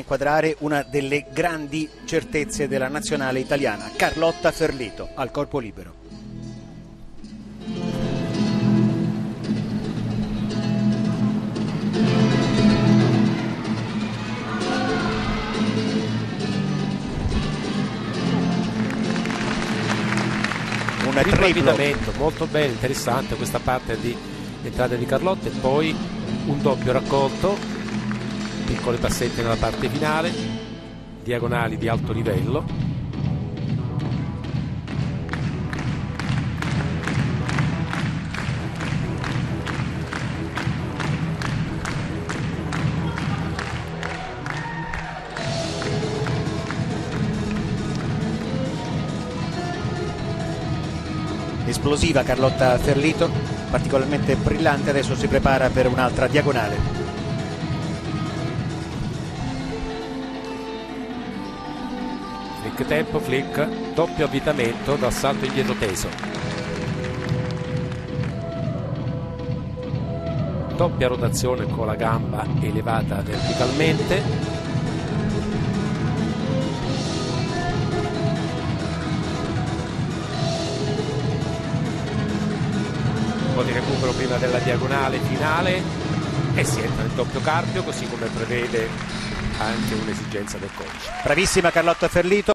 inquadrare una delle grandi certezze della nazionale italiana, Carlotta Ferlito, al corpo libero. Un avvitamento molto bello, interessante questa parte di entrata di Carlotta, e poi un doppio raccolto, piccoli passetti nella parte finale, diagonali di alto livello. Esplosiva Carlotta Ferlito, particolarmente brillante, adesso si prepara per un'altra diagonale. Flick tempo, flick, doppio avvitamento dal salto indietro teso. Doppia rotazione con la gamba elevata verticalmente. Un po' di recupero prima della diagonale finale e si entra nel doppio carpio, così come prevede anche un'esigenza del codice. Bravissima Carlotta Ferlito.